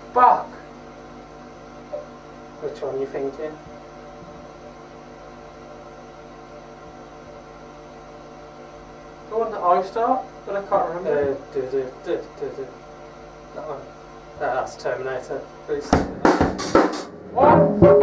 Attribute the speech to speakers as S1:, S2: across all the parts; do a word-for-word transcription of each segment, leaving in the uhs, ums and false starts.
S1: Fuck!
S2: Which one are you thinking?
S1: The one that I start, but I can't remember.
S2: Uh, do, do, do, do, do. That one. Uh, that's Terminator. Please.
S1: What?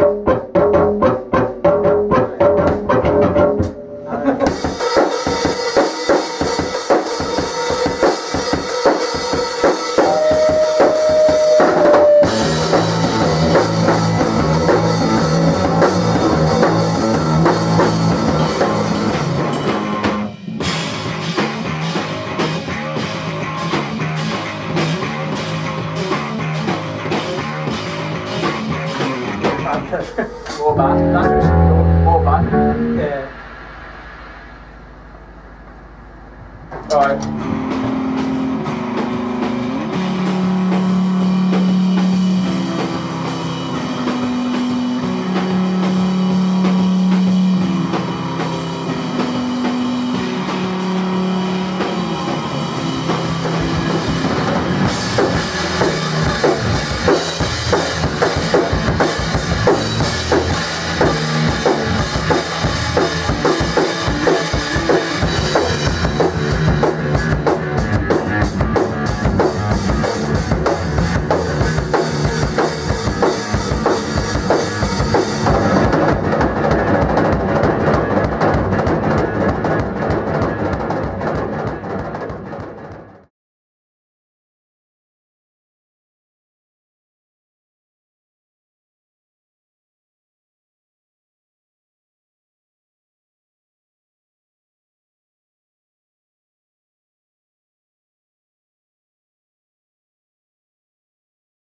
S1: More bad. That's what she thought. More bad.
S2: Yeah.
S1: Alright.